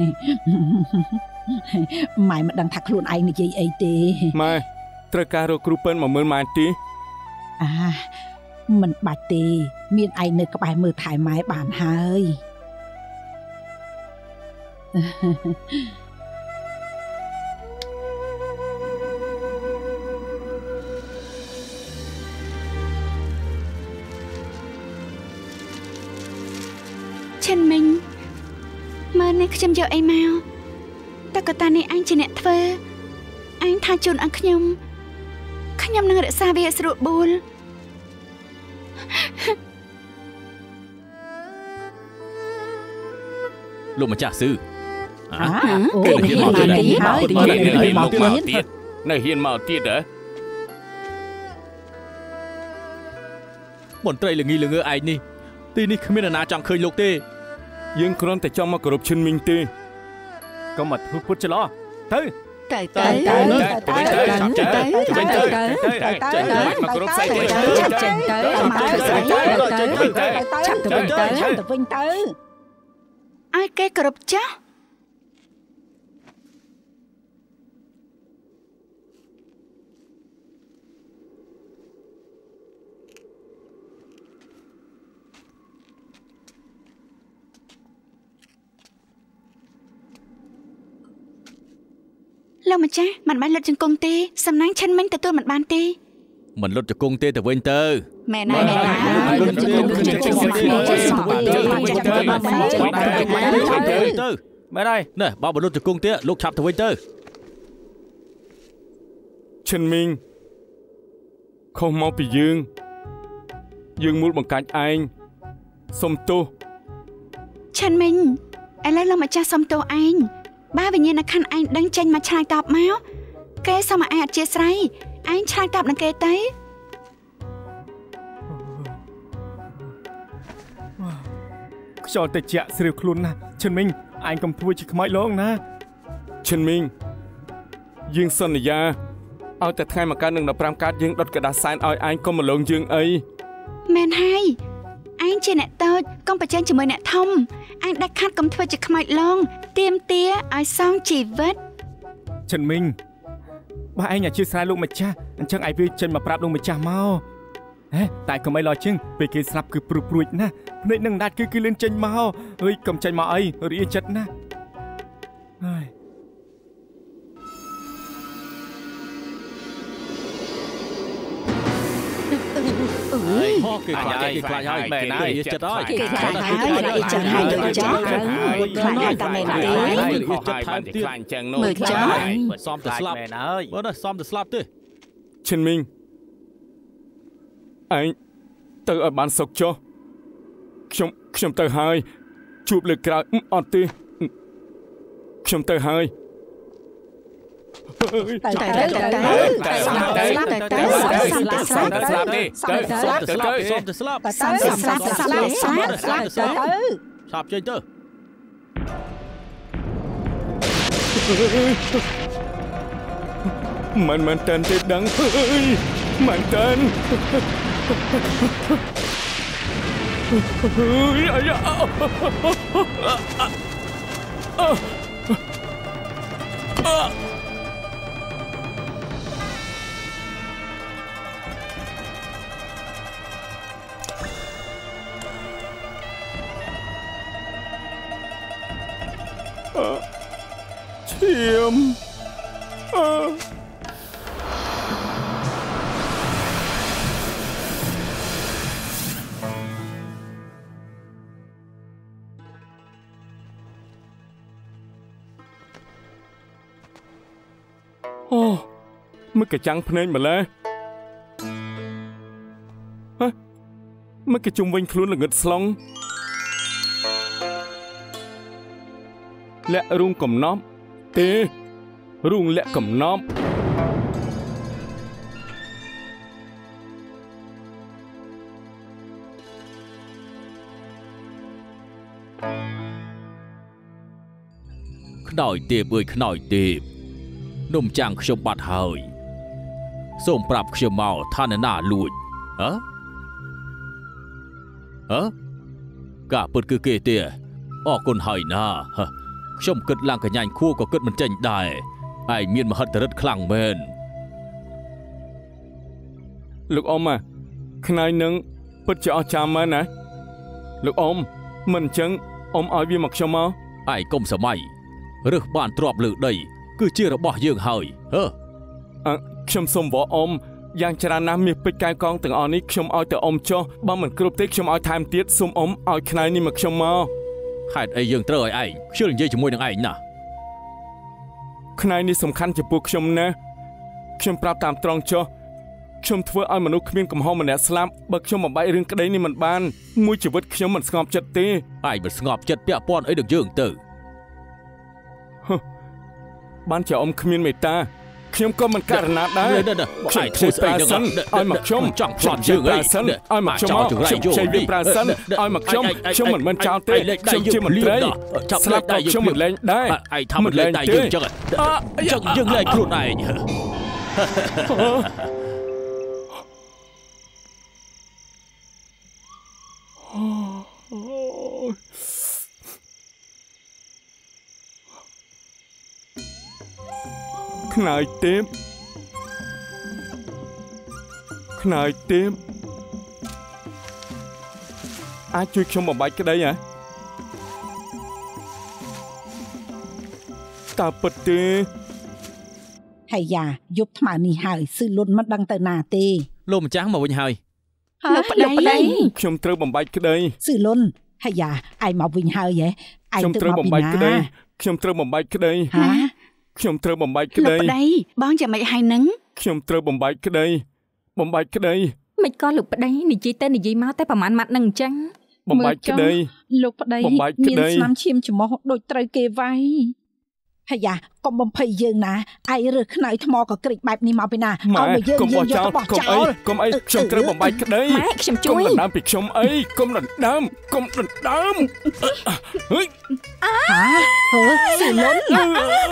ไม่มาดังทักครูนไอในใจไอเต้ไม่ตระการกรูเปิลมาเมือนมาตีอ่ามันบาดเตมีนไอเนื้อกระบายมือถ่ายไม้บานหายฉันมิงเมื่อในขยมเยอะไอแมวแต่ก็ตอนนี้อันจะเนตเฟอร์อันทาจุนอันขยมขยมนังเรศาเวสรุบูลลูกมาจ่าซื้ออ่าโอ้ยเฮียนมาตีเมาตีเฮียนมาตีในเฮียนมาตีเด้อบนไตรหรืองี้หรือเงือไอนี่ตีนี่คือไม่นาจังเคยลูกตียังครอนแต่จ้องมากรบชินมิงตีก็มาพูดพูดจะล้อเฮ้ยเตยเตยเตยเตยเตยเตยเตยเตยเตยเตยมากรบใส่เตยฉับเตยเตยมาใส่เตยเตยฉับเตยเตยฉับเตยเตยไอ้แกกรบจ้าเรามาจ้ะมันบ้านรถจังกงเตสำนักฉันมันแต่ตัวมันบ้านเตมันรถจะกงเตแต่เวนเตอร์แม่นายแม่นายรถจะกงเตจะสมัครจะสมัครจะมาจะมาบ้านเตไม่ได้เนี่ยบ้าบนรถจะกงเตลูกชับแต่เวนเตอร์ฉันมิงเขาเมาไปยืงยืงมุดบังการไอสมโตฉันมิงอะไรเรามาจ้ะสมโตไอบ้าเป็นยังนักขันไอ้ดังเจนมาชายตอบมาแกสมาอาเจียสไรไอ้ชายตอบนังเกเต้จอแต่เจ้าสิริคลุนนะฉันมิงไอ้กำพูดจะขมายลงนะฉันมิงยิงสัญญาเอาแต่ไทยมาการหนึ่งดับปรามการยิงดดกระดาษทรายเอาไอ้ก็มาลงยิงไอ้แมนให้ไอ้เจเนตเตอร์ก้องประจันจะมือเนตทอมไอ้ดักขัดกำพูดจะขมายลงเตรียมเตี้ยไอ้ซองจีวัดฉันมิงว่าไอ้อย่าชื่อสายลูกมาจ้าอันช่างไอ้พี่ฉันมาปราบลูกมาจ้าเมาเฮ้แต่ก็ไม่รอจึงไปกินสลับคือปลุกปลุกนะในหนังดัดคือคือเล่นเจนเมาเฮ้ยกำใจมาไอ้เรียนจัดนะเฮ้ยហោគេខ្លាចគេខ្លាចហើយមែនហើយចិត្តហើយគេខ្លាចហើយគេចិត្តហើយទៅចាខ្លាចហើយតែមែនទេចិត្តថែមទៀតអញ្ចឹងនោះមើលចាសំទៅស្លាប់មែនហើយបើណាសំទៅស្លាប់ទេឈិនមីងឯងទៅឲ្យបានសុខចុះខ្ញុំខ្ញុំទៅហើយជួបលើក្រោយអត់ទេខ្ញុំទៅហើយទៅទៅទៅទៅស្លាប់ទៅស្លាប់ទៅទៅស្លាប់ទៅស្លាប់ទេទៅស្លាប់ទៅស្លាប់សំទៅស្លាប់ទៅស្លាប់ស្លាប់ស្លាប់ស្លាប់ស្លាប់ទៅស្លាប់ចេញទៅមិនមិនតាន់ទេដឹងមិនតាន់អាយ៉ាឈាមអឺអូមកកចាំងភ្នែកម្លេះហ៎មកកជុំវិញខ្លួនល្ងឹតស្លុងលាក់រូងកំណប់ទេរូងលាក់កំណប់ខ្នើយទេពអើយខ្នើយទេពនំចាំងខ្ញុំបាត់ហើយសូមប្រាប់ខ្ញុំមកថានរណាលួចហ៎ហ៎កាពិតគឺគេទេអរគុណហើយណាខ្ញុំគិតឡើងកញ្ញាញ់ខួរក៏គិតមិនចេញដែរឯងមានមហិទ្ធិឫទ្ធិខ្លាំងមែនលោកអ៊ំអាខ្នើយនឹងពិតជាអស្ចារ្យមែនណាលោកអ៊ំមិនអញ្ចឹងអ៊ំឲ្យវាមកខ្ញុំមកឯងកុំសម័យរើសបានទ្របលើដីគឺជារបស់យើងហើយហ៎អឺខ្ញុំសូមវល់អ៊ំយ៉ាងច្រើនណាស់មាសពេជ្រកែវកងទាំងអស់នេះខ្ញុំឲ្យតែអ៊ំចុះបើមិនគ្រប់ទេខ្ញុំឲ្យថែមទៀតសូមអ៊ំឲ្យខ្នើយនេះមកខ្ញុំមកហេតុអីយើងត្រូវឲ្យឯងខ្ញុំនិយាយជាមួយនឹងឯងណាខ្នើយនេះសំខាន់ចំពោះខ្ញុំណាខ្ញុំប្រាប់តាមត្រង់ចុះខ្ញុំធ្វើឲ្យមនុស្សគ្មានកំហុសម្នាក់ស្លាប់បើខ្ញុំបំបែករឿងក្តីនេះមិនបានមួយជីវិតខ្ញុំមិនស្ងប់ចិត្តទេឯងមិនស្ងប់ចិត្តពាក់ព័ន្ធអីនឹងយើងទៅបានជាអ៊ំគ្មានមេត្តាខ្ញុំក៏មិនករណាដែរខ្ញុំធ្វើស្អីនឹងឲ្យមកខ្ញុំចង់ផ្លន់យើងអីឲ្យមកខ្ញុំខ្ញុំជ័យវាប្រាសិនឲ្យមកខ្ញុំខ្ញុំមិនមិនចោលទេខ្ញុំជាមន្ត្រីស្លាប់តែខ្ញុំមិនលែងដែរឯងថាមិនលែងតែយើងចឹងចឹងយើងលែងខ្លួនឯងខ្នើយទេពខ្នើយទេពអាចជួយខ្ញុំបំបាច់ក្តីហ៎តើពិតទេហើយយ៉ាយប់ថ្មនេះហើយស៊ឺលុនមិនដឹងទៅណាទេលោកម្ចាស់មកវិញហើយលោកប្តីខ្ញុំត្រូវបំបាច់ក្តីស៊ឺលុនហើយយ៉ាឯងមកវិញហើយហ៎ឯងត្រូវបំបាច់ក្តីខ្ញុំត្រូវបំបាច់ក្តីហាខ្ញុំត្រូវបំបាច់ក្តីលោកប្តីបងចាំមិនហើយនឹងខ្ញុំត្រូវបំបាច់ក្តីបំបាច់ក្តីមិនក៏លោកប្តីនិយាយទៅនិយាយមកតែប្រហែលម៉ាត់នឹងអញ្ចឹងបំបាច់ក្តីលោកប្តីមានស្នាមឈាមច្រមុះដូចត្រូវគេវាយហើយយ៉ាកុំបំភ័យយើងណាឯងរើសខ្នើយថ្មក៏ក្រិចបែបនេះមកពីណាឲ្យយើងយើងយកទៅបោះចោលកុំអីខ្ញុំត្រូវបំបាច់ក្តីម៉ែខ្ញុំជួយកុំដណ្ដើមពីខ្ញុំអីកុំដណ្ដើមកុំដណ្ដើមហឺអាហឺស៊ីលុនហ៎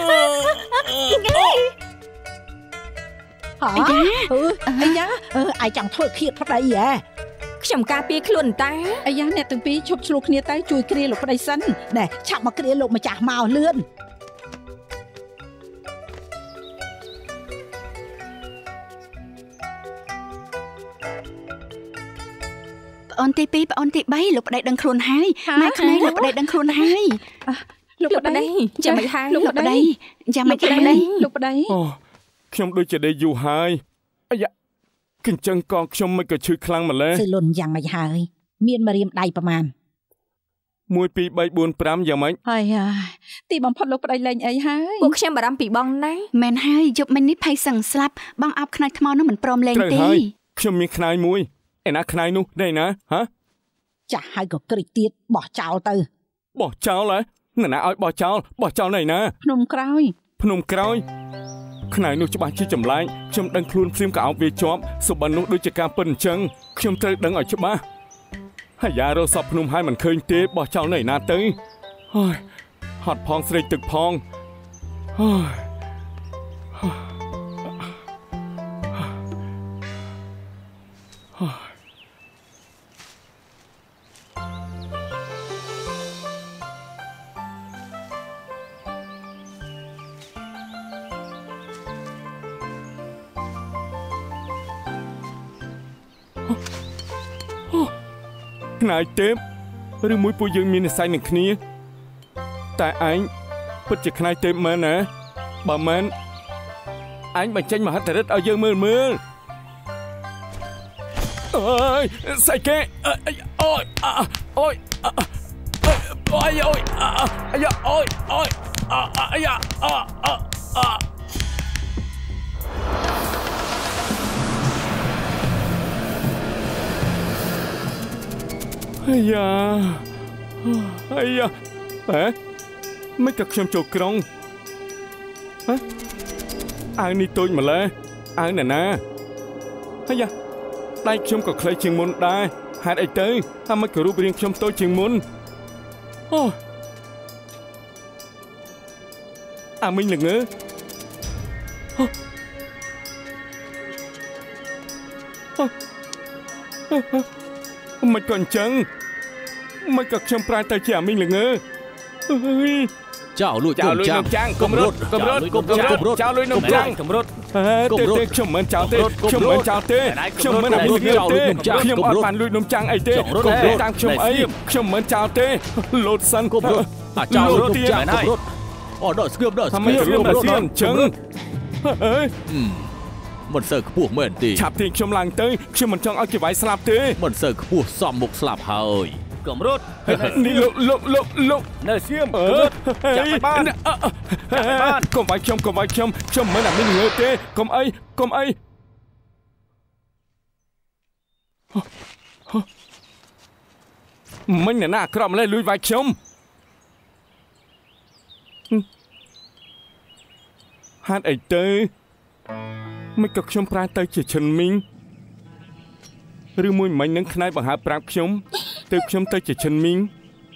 អាយ៉ាអាយចង់ធ្វើឃាតប្តីហ៎ខ្ញុំការពារខ្លួនតាអាយ៉ាអ្នកទាំងពីរឈប់ឆ្លោះគ្នាទៅជួយគ្រាលោកប្តីសិនណែឆាប់មកគ្រាលោកម្ចាស់មកលឿនអូនទីពីរប្អូនទីបីលោកប្តីដឹងខ្លួនហើយម៉ែក្មេងលោកប្តីដឹងខ្លួនហើយលោកប្តីចាំមិនហើយលោកប្តីចាំមិនហើយលោកប្តីអូខ្ញុំដូចជាដេកយូរហើយអាយ៉ាគញ្ចឹងកងខ្ញុំមិនក៏ឈឺខ្លាំងម្ល៉េះសិលុនយ៉ាងម៉េចហើយមានមករៀមដៃប្រមាណមួយពីរបីបួនប្រាំយ៉ាងម៉េចហើយទីបំផុតលោកប្តីលេងអីហើយពួកខ្ញុំបារម្ភពីបងណាមែនហើយយប់មិញនេះភ័យសឹងស្លាប់បងអោបខ្នើយថ្មនោះមិនព្រមលេងទេខ្ញុំមានខ្នើយមួយឯណាខ្នើយនោះដែរណាហ៎ចាស់ហើយក៏ក្រិចទៀតបោះចោលទៅបោះចោលហ៎អ្នកណាឲ្យបោះចោលបោះចោលណៃណាភ្នំក្រោយភ្នំក្រោយខ្នើយនោះច្បាស់ជាចម្លែកខ្ញុំដឹងខ្លួនភ្លាមក៏អោបវាជាប់សុបិននោះដូចជាការពិនអញ្ចឹងខ្ញុំត្រូវដឹងឲ្យច្បាស់ហើយយ៉ារសពភ្នំហើយមិនឃើញទេបោះចោលណៃណាទៅហើយហត់ផងស្រេកទឹកផងហើយខ្នើយទេពឬមួយពួកយើងមាននិស្ស័យនឹងគ្នាតែឯងពិតជាខ្នើយទេពមែនណាបើមែនអញបញ្ចេញមហិទ្ធិឫទ្ធិឲ្យយើងមើលមើលអើយស្អីគេអូយអូយអូយអូយអូយអាយ៉ាអូយអូយអាយ៉ាអអអអាយ៉ាអាយ៉ាហ៎មិនក៏ខ្ញុំចូលក្រុងហ៎អាវនេះតូចម្ល៉េះអាវណាណាអាយ៉ាដៃខ្ញុំក៏ខ្លីជាងមុនដែរហេតុអីទៅថាមិនក៏រូបរាងខ្ញុំតូចជាងមុនអូអាមិញល្ងើមិនក៏អញ្ចឹងមិនក៏ខ្ញុំប្រែទៅជាអាមីងល្ងើអើយចៅលួចចៅលួចនំចាំងកុំរត់កុំរត់កុំរត់ចៅលួចនំចាំងកុំរត់ទេទេខ្ញុំមិនចៅទេខ្ញុំមិនចៅទេខ្ញុំមិនអាមីងល្ងើទេខ្ញុំអត់បានលួចនំចាំងអីទេកុំរត់តាមខ្ញុំអីខ្ញុំមិនចៅទេលោតសិនកុំរត់អាចៅលួចនំចាំងកុំរត់អូដកស្គៀបដកស្គៀបស្គៀបដល់អញ្ចឹងអើយមិនសូវខ្ពស់មែនទេឆាប់ទាញខ្ញុំឡើងទៅខ្ញុំមិនចង់ឲ្យគេវាយស្លាប់ទេមិនសូវខ្ពស់សមមុខស្លាប់ហើយកុំរត់នេះលោកលោកលោកលោកនៅស្គៀមកុំរត់ចាប់បានចាប់បានកុំវាយខ្ញុំកុំវាយខ្ញុំខ្ញុំមិនអាមីងងើទេកុំអីកុំអីមិញអ្នកណាអាក្រក់ម្លេះលួចវាយខ្ញុំហេតុអីទៅមិនក៏ខ្ញុំប្រែទៅជាឈិនមីងឬមួយមិញនឹងខ្នែបង្ហើបប្រាប់ខ្ញុំទើបខ្ញុំទៅជាឈិនមីង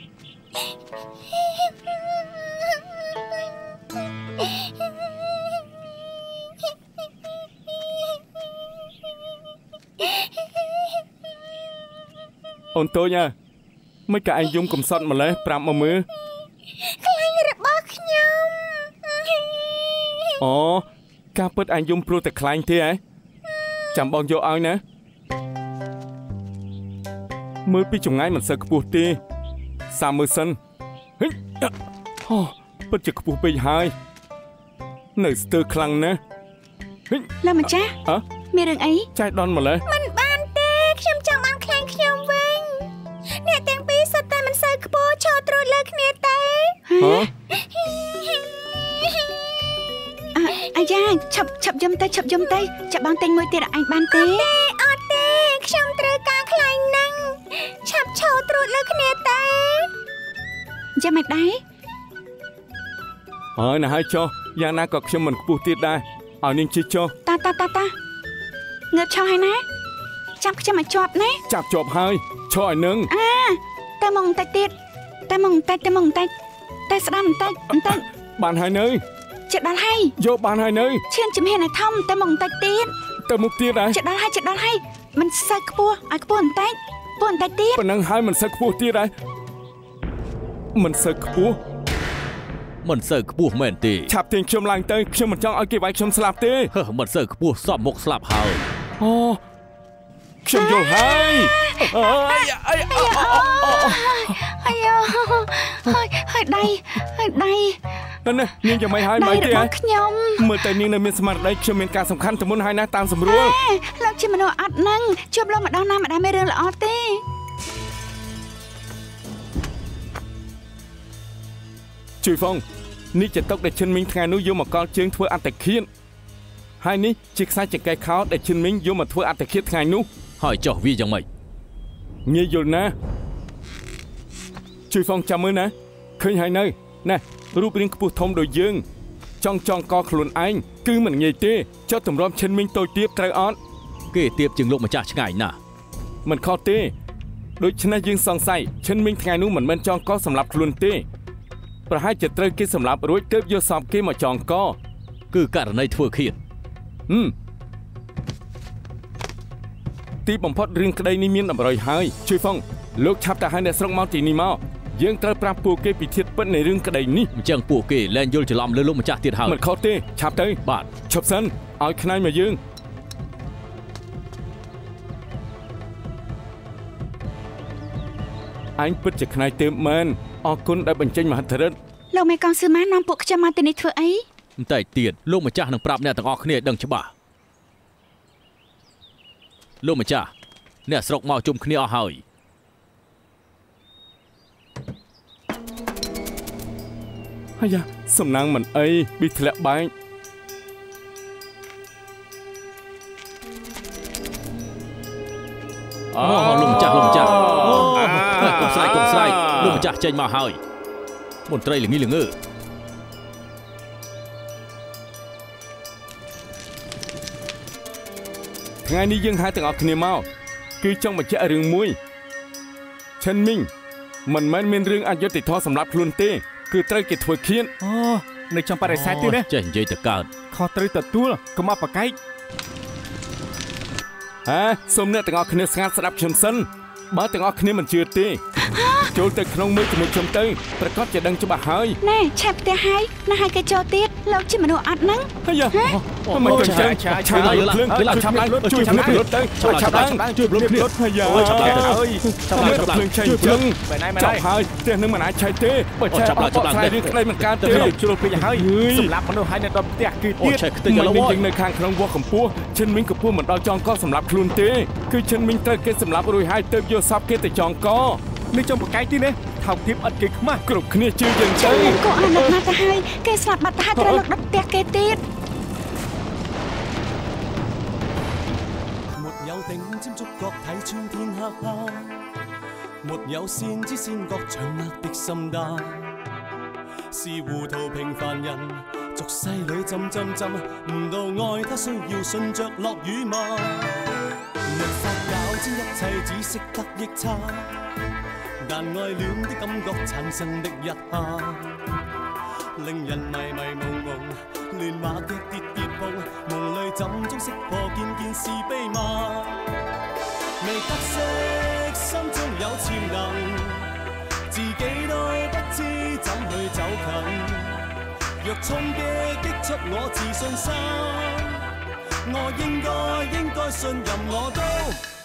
អូនតូចមិនក៏ឯងយំកំសត់ម្លេះប្រាប់មកមើលខ្លាញ់របស់ខ្ញុំអូការពិតឯងយំព្រោះតែខ្លាញ់ទេហ៎ចាំបងយកឲ្យណាមើលពីចម្ងាយមិនសូវខ្ពស់ទេសាមើលសិនហិអូពិតជាខ្ពស់ពេកហើយនៅស្ទើរខ្លាំងណាស់លោកម្ចាស់មានរឿងអីចៃដន្យម្លេះមិនបានទេខ្ញុំចង់បានខ្លាញ់ខ្ញុំវិញអ្នកទាំងពីរសុទ្ធតែមិនសូវខ្ពស់ឈរត្រួតលើគ្នាទេហ៎អាយ៉ាឆាប់ឆាប់យំទៅឆាប់យំទៅចាប់បងតែងមួយទៀតអញបានទេអត់ទេខ្ញុំត្រូវការខ្លាញ់នឹងឆាប់ឈរត្រួតលើគ្នាទេចាំមិនដែរហើយណាហើយចុះយ៉ាងណាក៏ខ្ញុំមិនខ្ពស់ទៀតដែរឲ្យនាងជិះចុះតាតាតាតាងើបឈរហើយណាចាប់ខ្ញុំឲ្យជាប់ណាចាប់ជាប់ហើយឈរឲ្យនឹងអាតែមកបន្តិចទៀតតែមកបន្តិចតែមកបន្តិចតែស្ដាំបន្តិចបន្តិចបានហើយនៅជិតដល់ហើយយកបានហើយនៅឈានជំហានឲ្យធំតែមកបន្តិចទៀតទៅមុខទៀតហើយជិតដល់ហើយជិតដល់ហើយមិនសូវខ្ពស់ឲ្យខ្ពស់បន្តិចខ្ពស់បន្តិចទៀតប៉ុណ្ណឹងហើយមិនសូវខ្ពស់ទៀតហើយមិនសូវខ្ពស់មិនសូវខ្ពស់មែនទេឆាប់ទាញខ្ញុំឡើងទៅខ្ញុំមិនចង់ឲ្យគេវាយខ្ញុំស្លាប់ទេហឺមិនសូវខ្ពស់សមមុខស្លាប់ហើយអូខ្ញុំយល់ហើយអើយអាយអាយអាយហើយហើយដៃហើយដៃนั่นนะនាងយ៉ាងម៉េចហើយម៉េចទេខ្ញុំមើលតែនាងនៅមានស្មារតីខ្ញុំមានការសំខាន់ទៅមុនហើយណាតាមសម្រួលលោកជាមនុស្សអត់នឹងជួបលោកម្ដងណាម្ដងមានរឿងល្អទេជួយហ្វុងនេះជាតុកដែលឈិនមីងថ្ងៃនោះយកមកកល់ជើងធ្វើអត្តឃាតហើយនេះជាខ្សែចង្កេះខោដែលឈិនមីងយកមកធ្វើអត្តឃាតថ្ងៃនោះហើយចុះវាយ៉ាងម៉េចងាយយល់ណាជួយហ្វុងចាំមើលណាឃើញហើយនៅណារូបរាងខ្ពស់ធំដូចយើងចង់ចង់កខ្លួនឯងគឺមិនងាយទេចុះទម្រាំឈិនមីងតូចទៀតត្រូវអត់គេទៀបជាងលោកម្ចាស់ឆ្ងាយណាស់មិនខុសទេដូច្នេះយើងសង្ស័យឈិនមីងថ្ងៃនោះមិនមែនចង់កសម្រាប់ខ្លួនទេប្រហែលជាត្រូវគេសម្លាប់រួចទើបយកសពគេមកចងកគឺករណីធ្វើឃាតហឹមទីបំផុតរឿងក្តីនេះមានតម្រុយហើយជួយហ្វុងលោកឆាប់ទៅហៅអ្នកស្រុកមកទីនេះមកយើងត្រូវប្រាប់ពួកគេពីធាតុពិតនៃរឿងក្តីនេះអញ្ចឹងពួកគេលែងយល់ច្រឡំលើលោកម្ចាស់ទៀតហើយមិនខុសទេឆាប់ទៅបាទឈប់សិនឲ្យខ្នាញ់មកយើងអញពិតជាខ្នាញ់ទេមែនអរគុណដែលបញ្ចេញមហិទ្ធិឫទ្ធិលោកមេកងស៊ឺម៉ានាំពួកខ្ញុំមកទីនេះធ្វើអីបន្តិចទៀតលោកម្ចាស់នឹងប្រាប់អ្នកទាំងអស់គ្នាឲ្យដឹងច្បាស់លោកម្ចាស់អ្នកស្រុកមកជុំគ្នាអស់ហើយអាយ៉ាសំណាងមិនអីប៊ីធ្លាក់បែកអូលោកម្ចាស់លោកម្ចាស់អូកុំស្រែកកុំស្រែកលោកម្ចាស់ចេញមកហើយមន្ត្រីល្ងីល្ងើថ្ងៃនេះយើងហៅទាំងអស់គ្នាមកគឺចង់បញ្ជាក់រឿងមួយឈិនមីងមិនមែនមានរឿងអយុត្តិធម៌សម្រាប់ខ្លួនទេគឺត្រូវគេធ្វើឃាតអូនៅចំបរិស័ទទៀតណាចេះនិយាយទៅកើតខុសត្រូវទទួលកុំអបប្រកែកហ៎សូមអ្នកទាំងអស់គ្នាស្ងាត់ស្ដាប់ខ្ញុំសិនបើទាំងអស់គ្នាមិនជឿទេចូលទៅក្នុងមើលជាមួយខ្ញុំទៅប្រកាសជាដឹងច្បាស់ហើយណែឆាប់ផ្ទះហើយណាឲ្យគេចូលទៀតលោកជាមនុស្សអត់ហ្នឹងអាយ៉ាមិនចង់ចាំឆាប់ឡើងភ្លើងឆាប់ឡើងជួយឆាប់ឡើងទៅឆាប់ឡើងជួយភ្លើងគ្នាអាយ៉ាឆាប់ឡើងហើយឆាប់ឡើងភ្លើងឆេះចឹងចាប់ហើយផ្ទះនឹងមិនអាចឆេះទេបើឆេះចាប់ឡើងចាប់ឡើងរឿងក្តីមិនកើតទេជ្រុលពេកហើយសម្រាប់មនុស្សហើយនៅដល់ផ្ទះគឺទៀតឆេះខ្ទេចឥឡូវយើងនៅខាងក្នុងវត្តកម្ពស់ឈិនមីងកម្ពស់មិនដល់ចងកសម្រាប់ខ្លួនទេគឺឈិនមីងត្រូវគេសម្លាប់រួចហើយទៅយកសពគេទៅចងកនេះចំបកាយទីនេះថោកទាបឥតគេខ្មាស់គ្រប់គ្នាជឿយើងទៅក៏អាណិតណាស់ទៅហើយគេស្លាប់បាត់ទៅហើយត្រូវលោកដឹកផ្ទះគេទៀត沒有定尖觸覺睇穿天黑黑，沒有先知先覺掌握的心單，是糊塗平凡人俗世裏浸浸浸，悟到愛他需要順着落雨嘛，沒法搞清一切只識得臆測。但愛戀的感覺產生的一刻，令人迷迷蒙蒙，亂馬腳跌跌碰，夢裏怎終識破件件是秘密，未得悉心中有潛能，自己都不知怎去走近，若衝擊擊出我自信心，我應該應該信任我都。